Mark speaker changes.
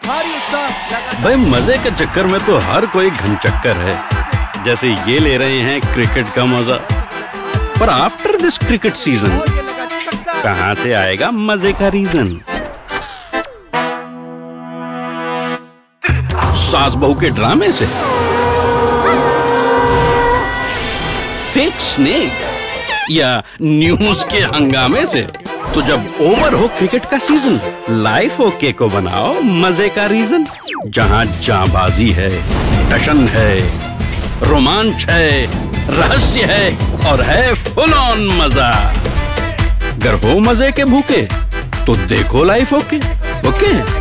Speaker 1: भारी उत्साह।
Speaker 2: भाई मजे के चक्कर में तो हर कोई घन चक्कर है। जैसे ये ले रहे हैं क्रिकेट का मजा, पर आफ्टर दिस क्रिकेट सीजन कहां से आएगा मजे का रीजन? सास बहू के ड्रामे से, फेक स्नेक, या न्यूज के हंगामे से? तो जब ओवर हो क्रिकेट का सीजन, लाइफ ओके को बनाओ मजे का रीजन। जहां जांबाजी है, टशन है, रोमांच है, रहस्य है और है फुल ऑन मजा। अगर हो मजे के भूखे तो देखो लाइफ ओके। ओके